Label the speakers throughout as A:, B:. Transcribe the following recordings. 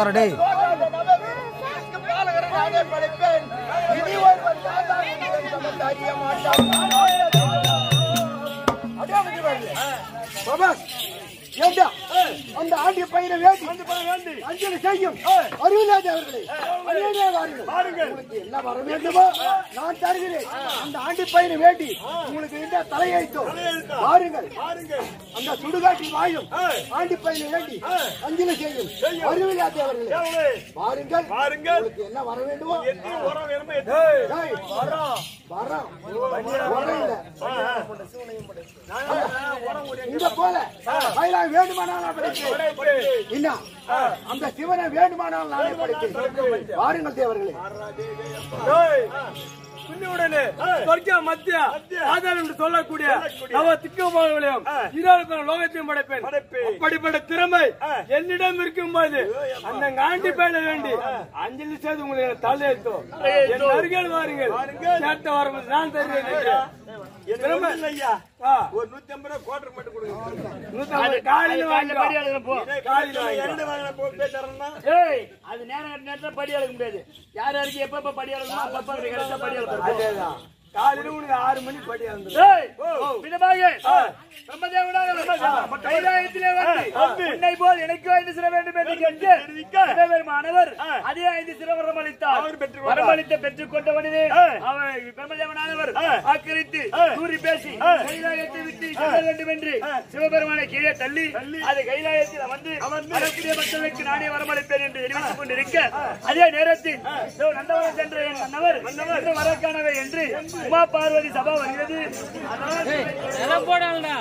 A: உட்காரடே.
B: அந்த ஆண்டிய பையனை வேண்டி அஞ்சலி செய்யும் அருளாதவர்களே, உங்களுக்கு என்ன வர வேண்டுமோ நான் தருகிறேன். அந்த ஆண்டி பையனை வேண்டி உங்களுக்கு என்ன தலையெழுத்தோ வாருங்கள். அந்த சுடுகாட்டி வாயும் ஆண்டி பையனை வேண்டி அஞ்சலி செய்யும் அருளாதவர்களே, வாருங்கள். உங்களுக்கு என்ன வர வேண்டுமோ இந்த போல வேண்டுமானால் அந்த சிவனை வேண்டுமானால் நானே படித்தேன். வாருங்கள் தேவர்களே.
C: மத்திய ஆதாரம் என்று சொல்லக்கூடிய நவ திக்குமாகளையும் இருபது லோகத்தையும் படைப்பேன். அப்படிப்பட்ட திறமை என்னிடம் இருக்கும் போது அந்த ஆண்டி பையனை வேண்டி அஞ்சலி செய்து உங்களுக்கு தலையெழுத்தோ என் அருகில் வாருங்கள். கேட்ட வரும் நான் தருவேன். ஒரு 150 ரூபாய் கோட்டர் மட்டும் கொடுங்க. காலையில அது நேரத்துல படி எடுக்க முடியாது. யார் யாருக்கு எப்ப படி எடுக்கணும் படி எடுக்கணும். காலையில உனக்கு 6 மணி படி போல் எனக்கு 5 சிற வேண்டும் என்று கேட்டு மாணவர் அதே 5 சிற வரம் அளித்தார். வரமளித்த பெற்றுக் கொண்டவனே அவன் பிரம்மதேவனானவர் ஆக்கிரித்து கூறி பேசி கைலாயத்தை விட்டு செல்ல வேண்டும் என்று சிவபெருமானை கீழே தள்ளி அது கைலாயத்தில் வந்து வரக்கூடிய மக்களுக்கு நானே வரமளிப்பேன் என்று தெரிவித்துக் கொண்டிருக்க அதே நேரத்தில் நந்தவனம் சென்ற என் மன்னவர் வரக்கானவை என்று உமா பார்வதி சபா வருகிறது. போடாங்கடா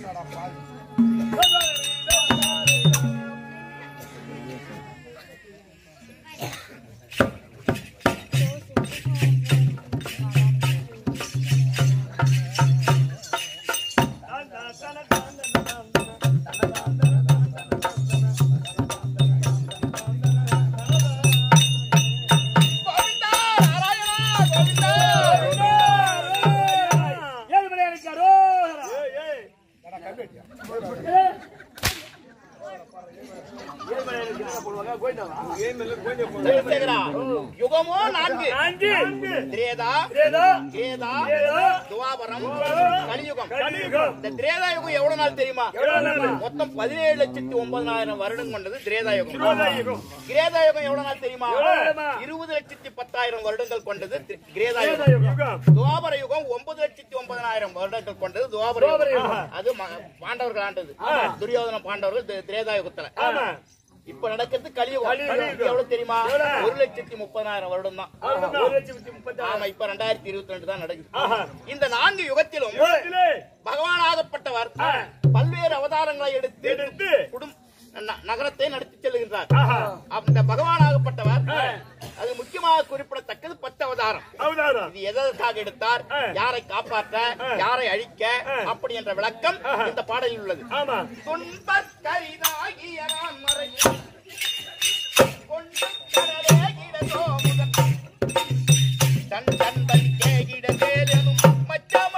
A: யுகமோ 4 திரேதா கேதா துவாபரம் கலியுகம். இந்த திரேதா யுகம் எவ்வளவு நாள் தெரியுமா? மொத்தம் 17,09,000 வருடம் கொண்டது திரேதா யுகம். கிரேதா யுகம் எவ்வளவு நாள் தெரியுமா? 20,10,000 வருடங்கள் கொண்டது கிரேதா யுகம். துவாபர யுகம் 9,09,000 வருடங்கள் கொண்டது துவாபர யுகம். அது பாண்டவர்கள் ஆண்டது. துரியோதன பாண்டவர்கள் திரேதா யுகத்துல. இப்ப நடக்கிறது கலியுகம். எவ்வளவு தெரியுமா? 1,30,000 வருடம் தான். ஆமா, இப்ப 2022 தான் நடக்குது. இந்த 4 யுகத்திலும் பகவானாகப்பட்டவர் பல்வேறு அவதாரங்களை எடுத்து நகரத்தை நடத்தி செல்கின்றார். அந்த பகவானாகப்பட்டவர் அது முக்கியமாக குறிப்பிடத்தக்கது 10 அவதாரம். இது எதற்காக எடுத்தார், யாரை காப்பாற்ற, யாரை அழிக்க, அப்படி என்ற விளக்கம் இந்த பாடலில் உள்ளது. துன்பக்கரிதாகிய நான் மறை கொண்டு கடலே கிடதோ முதல் தன் தன்பன் கேகிட தேலும் மச்சமா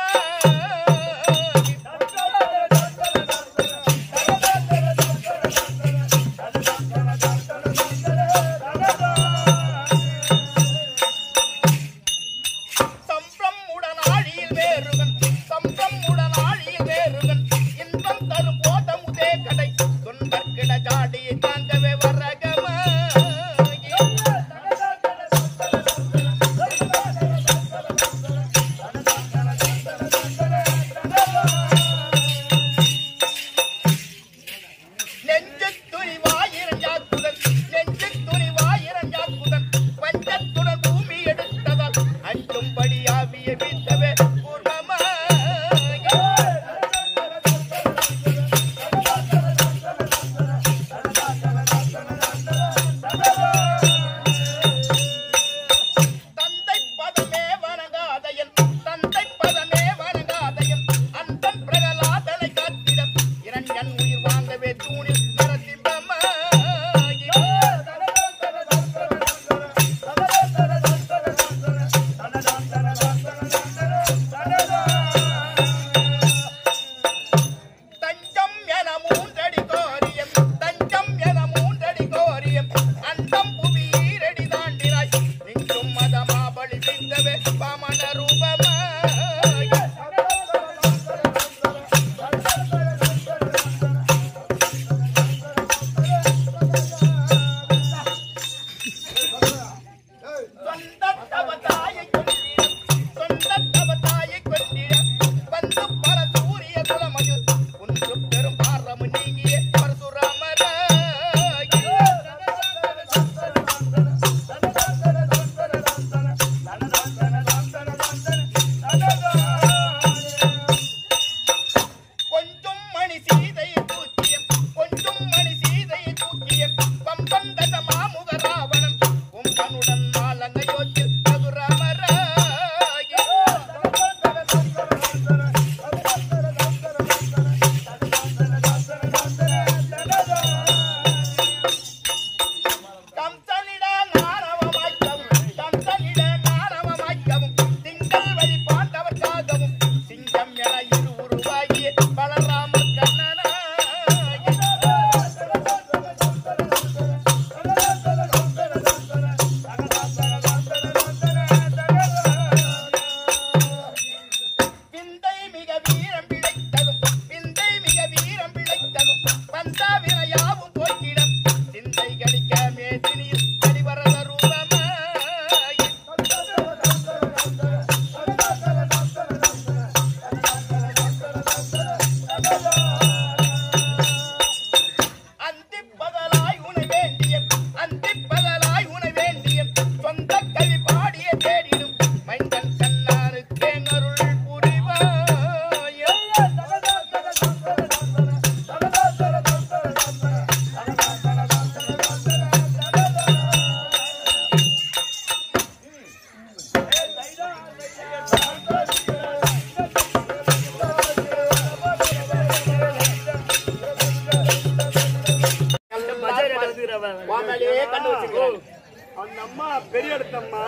A: கண்ணு வச்சுக்கிறேன்.
C: அந்த அம்மா பெரிய இடத்தம்மா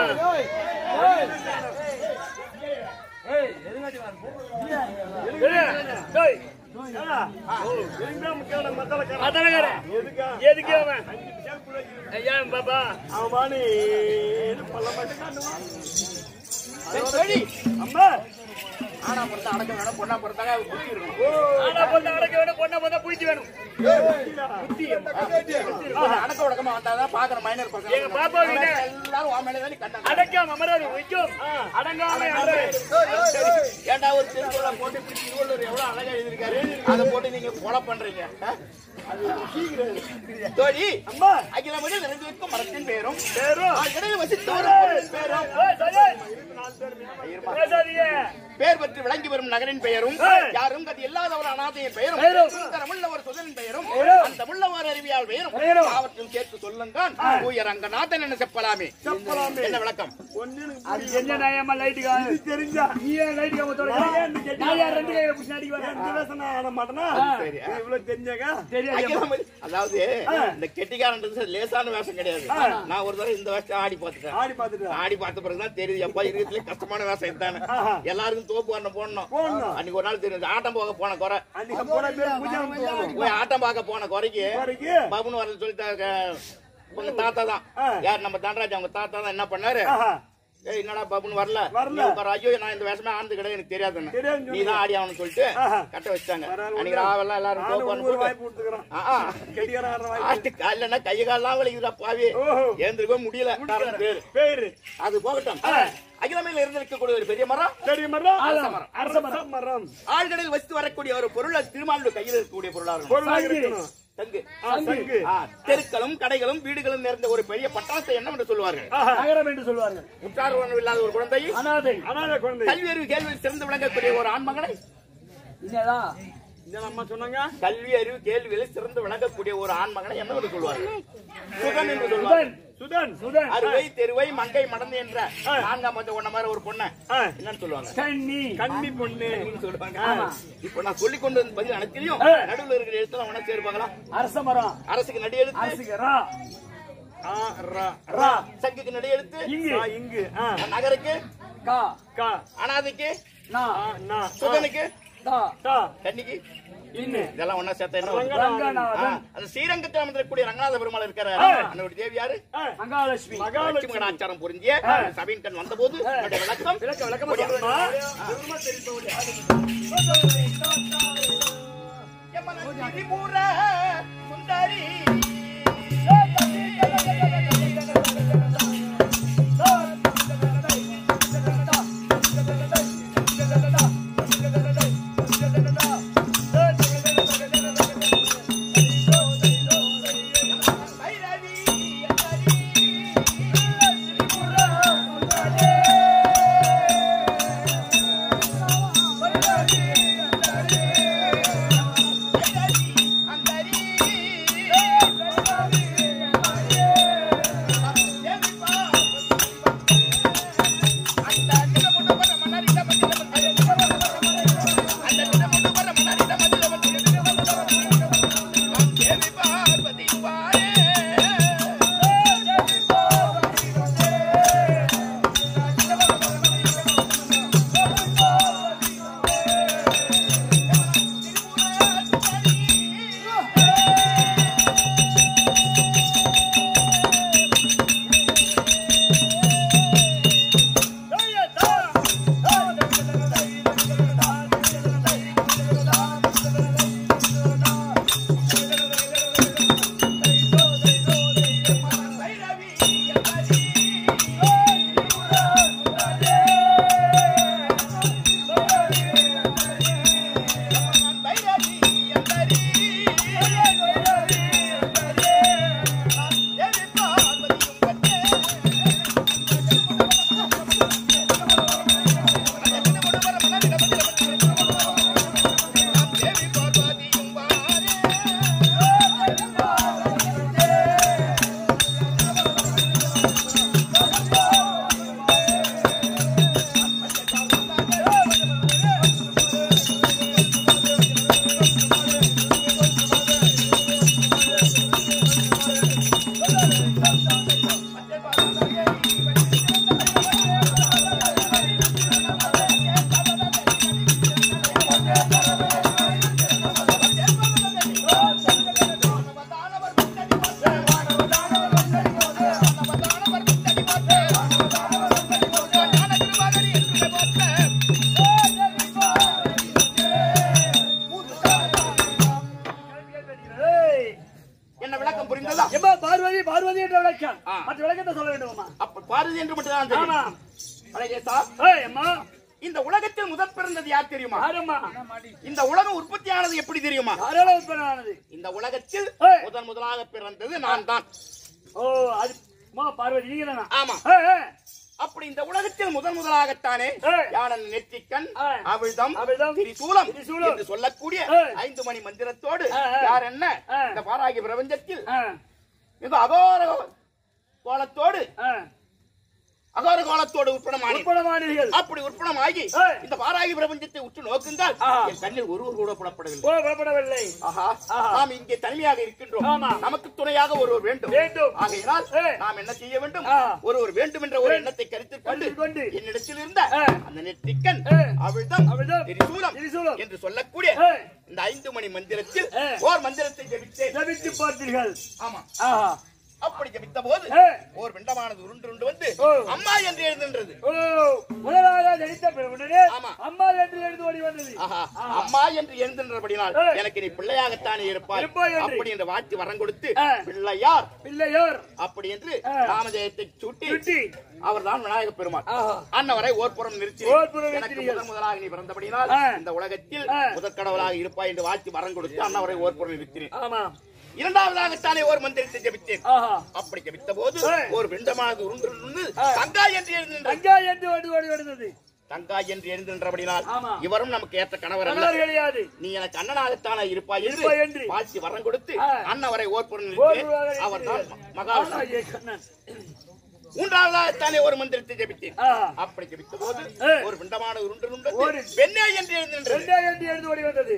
C: அம்மா
A: ஆனா பொறுத்த அடக்க வேணும், பொண்ணா பொறுத்தாங்க புத்தி இருக்கணும்.
C: ஆனா பொண்ணு அடக்க வேணும், பொண்ணா பொண்ணா புத்தி வேணும்.
A: அடக்க உடக்கமா வந்தாதான் பாக்குற மைனர் பசங்க
C: எங்க பாப்பா வீட்டு
A: எல்லாரும் உன் மேலதான் கண்டாங்க.
C: அடக்காம அமராது வைக்கும் அடங்காம
A: ஏண்டா ஒரு திருக்குறளை போட்டு இப்படி திருவள்ளுவர் எவ்வளவு அழகா எழுதிருக்காரு, அதை போட்டு நீங்க கொலை பண்றீங்க. தோழி
C: அம்மா
A: அகில மொழி நிறைந்திருக்கும் மரத்தின் பெயரும்
C: பேரும்
A: இடையில் வசித்தவரும் பெயரும் பேர் பெற்று விளங்கி வரும் நகரின் பெயரும் யாரும் கதி இல்லாதவர் அநாதையின் பெயரும் தமிழவர் சுதனின் பெயரும் அந்த தமிழவர் அறிவியால் பெயரும் அவற்றையும் சேர்த்து சொல்லுங்க. தூய ரங்கநாதன் என்ன செப்பலாமே. என்ன விளக்கம்?
C: அது என்ன நயமா லைட்டுக்கா தெரிஞ்சா நீ ஏன் லைட்டுக்கா மொத்தம் நான் யார் ரெண்டு கையில புடிச்சு அடிக்க வரேன் ஆன மாட்டேனா
A: சரி
C: இவ்வளவு தெரிஞ்சாங்க தெரியாது.
A: அதாவது இந்த கெட்டிக்காரன்றது லேசான வேஷம் கிடையாது. நான் ஒரு தடவை இந்த வேஷம் ஆடி பார்த்துட்டேன். ஆடி பார்த்த பிறகுதான் தெரியுது எப்பா இருக்கிறதுல கஷ்டமான வேஷம் இதுதானே. எல்லாருக்கும் தோப்பு வரணும் போடணும். அன்னைக்கு ஒரு நாள் தெரியுது ஆட்டம் போக போன குறை போய் ஆட்டம் பார்க்க போன குறைக்கு பாபுன்னு வரல சொல்லிட்டாங்க. உங்க தாத்தா தான் யார் நம்ம தண்டராஜ் அவங்க தாத்தா தான் என்ன பண்ணாரு, என்னடா பாபுன்னு வரல ஐயோ நான் இந்த வேஷமே ஆனது கிடையாது எனக்கு தெரியாதுன்னு நீ தான் ஆடி ஆகணும்னு சொல்லிட்டு கட்ட வச்சிட்டாங்க. அன்னைக்கு ராவெல்லாம் எல்லாரும் காலையில கைய காலெல்லாம் வலிக்குதுடா பாவி எழுந்திருக்க முடியல. பேரு அது போகட்டும். அகிலமையில் இருந்திருக்கக்கூடிய ஒரு பெரிய மரம் ஆழ்கடலில் வச்சு வரக்கூடிய ஒரு பொருள் திருமாவளவன் கையில் இருக்கக்கூடிய பொருளாகும். தெருக்களும் கடைகளும் வீடுகளும் நிறைந்த ஒரு பெரிய பட்டாசை என்ன என்று சொல்லுவார்கள்,
C: நகரம் என்று சொல்வார்கள்.
A: முற்றார் உணர்வு இல்லாத ஒரு குழந்தை,
C: அனாதை குழந்தை,
A: கல்வி அறிவு கேள்வியில் சிறந்து விளங்கக்கூடிய ஒரு ஆண்மகனை
C: சொன்னாங்க.
A: கல்வி அறிவு கேள்வியில் சிறந்து விளங்கக்கூடிய ஒரு ஆண்மகனை என்ன என்று சொல்வார்கள், சுதன் என்று சொல்வார்கள்.
C: சுதன் சுதன்
A: அறுவை தெருவை மங்கை மடந்து என்ற நான்காம் வந்து ஒன்ன மாதிரி ஒரு பொண்ணு என்னன்னு சொல்லுவாங்க,
C: கன்னி பொண்ணு
A: சொல்லுவாங்க. இப்ப நான் சொல்லிக் கொண்டு வந்து பதில் அனைத்திலையும் நடுவில் இருக்கிற எழுத்துல ஒன்னா சேர்ப்பாங்களா?
C: அரச மரம்,
A: அரசுக்கு நடி எழுத்து சங்குக்கு நடி எழுத்து
C: இங்கு,
A: நகருக்கு
C: கா,
A: அனாதைக்கு சுதனுக்கு கன்னிக்கு இதெல்லாம் ஒன்னா சேர்த்த என்ன ஸ்ரீரங்கத்தில் அமர்ந்திருக்கக்கூடிய ரங்கநாத பெருமாள் இருக்கிற என்னுடைய தேவி யாரு?
C: மகாலட்சுமி.
A: ஆச்சாரம் புரிஞ்சிய சபையின் கண் வந்த போது விளக்கம் சுந்தரி அந்த என்ன விளக்கம் புரிந்ததா?
C: பார்வதி பார்வதி என்ற விளக்கம் மற்ற விளக்கத்தை சொல்ல வேண்டுமா?
A: அப்ப பார்வதி என்று மட்டும் தான் தெரியும்.
C: ஆமா.
A: அழகேசா,
C: அம்மா
A: இந்த உலகத்தில் முதல் பிறந்தது யார் தெரியுமா?
C: யாரம்மா?
A: இந்த உலகம் உற்பத்தியானது எப்படி தெரியுமா?
C: யாரால உற்பத்தியானது?
A: இந்த உலகத்தில் முதலாக பிறந்தது நான் தான்.
C: ஓ, அது பார்வதி நீங்க தானா?
A: ஆமா. அப்படி இந்த உலகத்தில் முதலாகத்தானே யானன் நெற்றிக்கண் அவிழ்தம் திரிசூலம் என்று சொல்லக்கூடிய 5 மணி மந்திரத்தோடு யார் என்ன இந்த பாராகி பிரபஞ்சத்தில் மிக அகோர கோலத்தோடு உற்பணமானீர்கள். அப்படி உற்பணமாகி இந்த பாராகி பிரபஞ்சத்தை உற்று நோக்குங்கள். என் கண்ணில் ஒருவர் கூட புலப்படவில்லை. நாம் இங்கே தனிமையாக இருக்கின்றோம். நமக்கு துணையாக ஒருவர் வேண்டும். ஆகையினால் நாம் என்ன செய்ய வேண்டும்? ஒருவர் வேண்டும் என்ற ஒரு எண்ணத்தை கருத்தில் கொண்டு என்னிடத்தில் இருந்த அந்த நெற்றிக்கண் அவிழ்தம் திரிசூலம் என்று சொல்லக்கூடிய இந்த 5 மணி மந்திரத்தில் ஓர் மந்திரத்தை ஜெபித்து பார்த்தீர்கள். ஆமா. அப்படி ஜபித்த போது ஒரு பிண்டமானது உருண்டு வந்து அம்மா என்று எழுதுன்றது.
C: முதலாக ஜனித்த உடனே அம்மா என்று எழுந்து ஓடி வந்தது.
A: அம்மா என்று எழுதுன்றபடினால் எனக்கு நீ பிள்ளையாகத்தானே இருப்பாய் அப்படி என்று வாட்சி வரம் கொடுத்து பிள்ளையார் அப்படி என்று ராமஜெயத்தை சூட்டி அவர்தான் விநாயக பெருமாள். அன்னவரை ஓர்புறம் நிறுத்தி எனக்கு முதலாக நீ பிறந்தபடினால் இந்த உலகத்தில் முதற்கடவுளாக இருப்பாய் என்று வாட்சி வரம் கொடுத்து அன்னவரை ஓர்புறம் நிறுத்தினேன். இரண்டாவதாகத்தானே ஒரு மந்திரத்தை ஜபித்தேன். அப்படி ஜபித்த போது ஒரு பிண்டமானது உருண்டு தங்காய் என்று எழுந்தது. தங்காய் என்று எழுந்தபடினால் இவரும் நமக்கு ஏற்ற கணவர் கிடையாது. நீ எனக்கு அண்ணனாகத்தானே இருப்பாய் என்று வாழ்த்தி வரம் கொடுத்து அண்ணவரை ஓர்புறம் அவர் தான் மகாவிஷ்ணு. மூன்றாவதாகத்தானே ஒரு மந்திரத்தை ஜபித்தேன். அப்படி ஜபித்த போது ஒரு பிண்டமான உருண்டு பெண்ணே என்று எழுந்தது.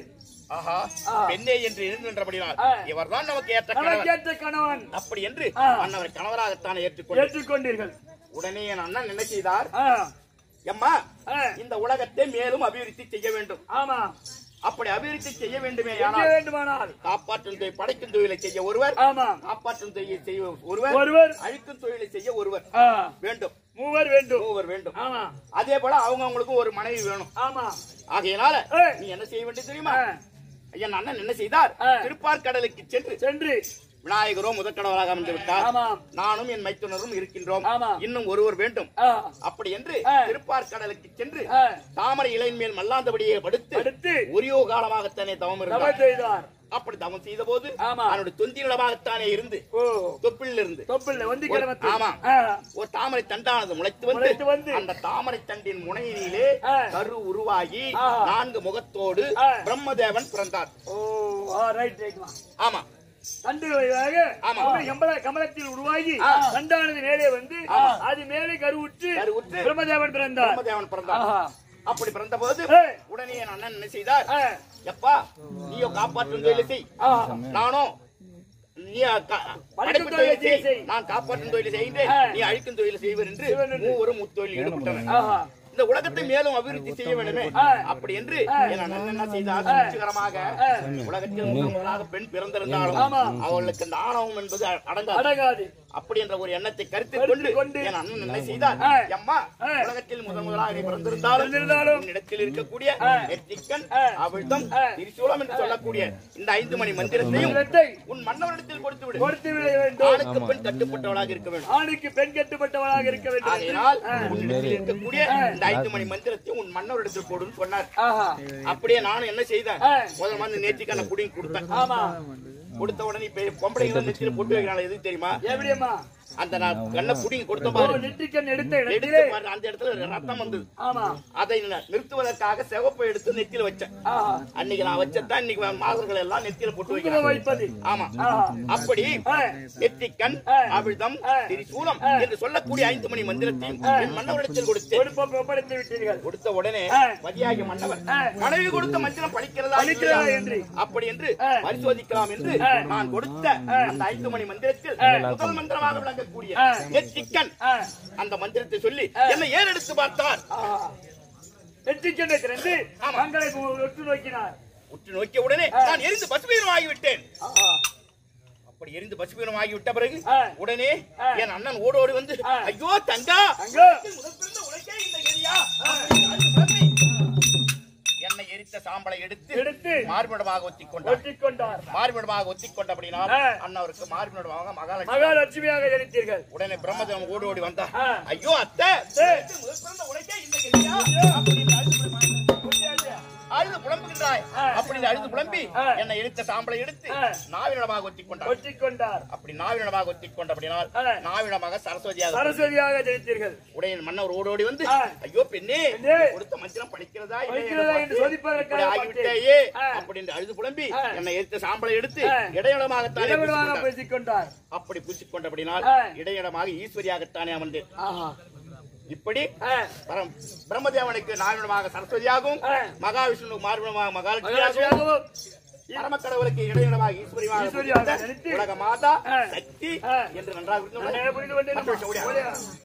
A: பெண்ணே என்று எழுதுகின்றபடினால் இவர் தான் நமக்கு ஏற்ற கணவன் அப்படி என்று அண்ணவரை கணவராகத்தானே ஏற்றுக்கொண்டீர்கள். உடனே என் அண்ணன் என்ன செய்தார்? அம்மா, இந்த உலகத்தை மேலும் அபிவிருத்தி செய்ய வேண்டும். ஆமா. அப்படி அபிவிருத்தி செய்ய வேண்டுமானால் காப்பாற்றும் தொழில் படைக்கும் தொழிலை செய்ய ஒருவர், காப்பாற்றும் தொழிலை செய்ய ஒருவர், அழிக்கும் தொழிலை செய்ய ஒருவர் வேண்டும். மூவர் வேண்டும். அதே போல அவங்களுக்கும் ஒரு மனைவி வேணும். ஆகையினால நீ என்ன செய்ய வேண்டும் தெரியுமா? என் அண்ணன் என்ன செய்தார்? திருப்பார்கடலுக்கு சென்று விநாயகரோ முதற்கடவுளாக அமைந்து விட்டார். நானும் என் மைத்துனரும் இருக்கின்றோம். இன்னும் ஒருவர் வேண்டும். அப்படி என்று திருப்பார்கடலுக்கு சென்று தாமரை இலையின் மேல் மல்லாந்தபடியே படுத்து ஒரியோ காலமாகத்தானே தவம் இருந்தார். அப்படி தவம் செய்த போது அவனுடைய தொந்தி நிலமாகத்தானே இருந்து ஒரு தாமரை தண்டானது முளைத்து வந்து அந்த தாமரை தண்டின் முனையிலே கரு உருவாகி 4 முகத்தோடு பிரம்மதேவன் பிறந்தார். ஆமா. கமலத்தில் உருவாகி தண்டானது மேலே வந்து அது மேலே கருவுற்று பிரம்மதேவன் பிறந்தார். அப்படி பிறந்த போது உடனே என் அண்ணன் என்ன செய்தார்? எப்பா, நீயோ காப்பாற்றும் தொழிலை செய், நானோ நான் காப்பாற்றும் தொழிலை செய்கின்றேன், நீ அழிக்கும் தொழிலை செய்வர் என்று மூவரும் முத்தொழில் ஈடுபட்டனர். இந்த உலகத்தை மேலும் அபிவிருத்தி செய்ய வேண்டுமே அப்படி என்று என் அண்ணன் என்ன செய்தார்? வெற்றிகரமாக உலகத்தில் முதலாக பெண் பிறந்திருந்தாலும் அவர்களுக்கு இந்த ஆணவம் என்பது அடங்காது. அப்படி என்ற ஒரு எண்ணத்தை கருத்தில் கொண்டு என் அண்ணன் என்ன செய்தார்? அம்மா, உலகத்தில் முதலாக பிறந்திருந்தாலும் இடத்தில் இருக்கக்கூடிய நெற்றிக்கண் அவிழ்தம் திரிசூலம் என்று சொல்லக்கூடிய இந்த 5 மணி மந்திரத்தையும் உன் மன்னவரிடத்தில் கொடுத்து விட வேண்டும். ஆணுக்கு பெண் கட்டுப்பட்டவளாக இருக்க வேண்டும். ஆகையினால் உன்னிடத்தில் இருக்கக்கூடிய இந்த 5 மணி மந்திரத்தையும் உன் மன்னவரிடத்தில் கொடுன்னு சொன்னார். அப்படியே நானும் என்ன செய்தேன்? முதல் வந்து நேற்றிக்கான குடியும் கொடுத்தேன். கொடுத்த உடனே பொம்பளைங்க நெத்தியில போட்டு வைக்கிறாங்க. எதுக்கு தெரியுமா? அந்த கண்ண புடிங்கி கொடுத்த பாரு, அந்த இடத்துல ரத்தம் வந்தது. அதை நிறுத்துவதற்காக சிவப்பை எடுத்து நெத்தியில வச்சேன். அன்னைக்கு நான் வச்சதான் இன்னைக்கு மாதர்கள் எல்லாம் நெத்தியில போட்டு வைக்கிறாங்க. ஆமா. அப்படி நெற்றிக்கண் அவிழ்தம் திரிசூலம் என்று சொல்லக்கூடிய 5 மணி மந்திரத்தையும் என் மன்னவரிடத்தில் கொடுத்த உடனே மதியாகி மன்னவர் மனைவி கொடுத்த மந்திரம் பழிக்கிறதா என்று அப்படி என்று பரிசோதிக்கலாம் என்று நான் கொடுத்த அந்த 5 மணி மந்திரத்தில் முதல் மந்திரமாக விளங்க நெற்றிக்கண் அந்த மந்திரத்தை சொல்லி என்னை ஏறெடுத்து பார்த்தார்.
C: நெற்றிக்கண்ணை திறந்து மங்களை உற்று நோக்கினார்.
A: உற்று நோக்கிய உடனே நான் எரிந்து பசுபீனம் ஆகிவிட்டேன். அப்படி எரிந்து பசுபீனம் ஆகிவிட்ட பிறகு உடனே என் அண்ணன் ஓடோடி வந்து, ஐயோ தங்கா, முதற்பிறந்த உனக்கே இந்த கதியா? என்னை எரித்த சாம்பலை எடுத்து மார்பிடமாக ஒத்திக்கொண்டார். மார்பிடமாக ஒத்திக்கொண்ட அப்படின்னா அண்ணவருக்கு மார்பிடமாக
C: மகாலட்சுமியாக எரித்தீர்கள்.
A: உடனே பிரம்மதேவன் ஓடோடி வந்தா, ஐயோ அத்தை, முதற்பிறந்த உனக்கே இந்த கதியா? அழுது புலம்புகின்றாய். அப்படி அழுது புலம்பி என்னை எடுத்த சாம்பலை எடுத்து நாவினமாக ஒத்திக்கொண்டார். அப்படி நாவினமாக ஒத்திக்கொண்ட அப்படினால் நாவினமாக சரஸ்வதியாக ஜெயித்தீர்கள். உடைய மன்னர் ஓடோடி வந்து, ஐயோ பெண்ணே, கொடுத்த மஞ்சளம் படிக்கிறதா என்று ஆகிவிட்டேயே அப்படி அழுது புலம்பி என்னை எடுத்த சாம்பலை எடுத்து இடையிடமாகத்தான்
C: பூசிக்கொண்டார்.
A: அப்படி பூசிக்கொண்ட அப்படினால் இடையிடமாக ஈஸ்வரியாகத்தானே அமர்ந்தேன். இப்படி பிரம்மதேவனுக்கு நாவினமாக சரஸ்வதியாகவும் மகாவிஷ்ணுக்கு மார்பிடமாக மகாலட்சுமியாகவும் பரமக்கடவுளுக்கு இடையிடமாக ஈஸ்வரியாக உலக மாதா சக்தி என்று நன்றாக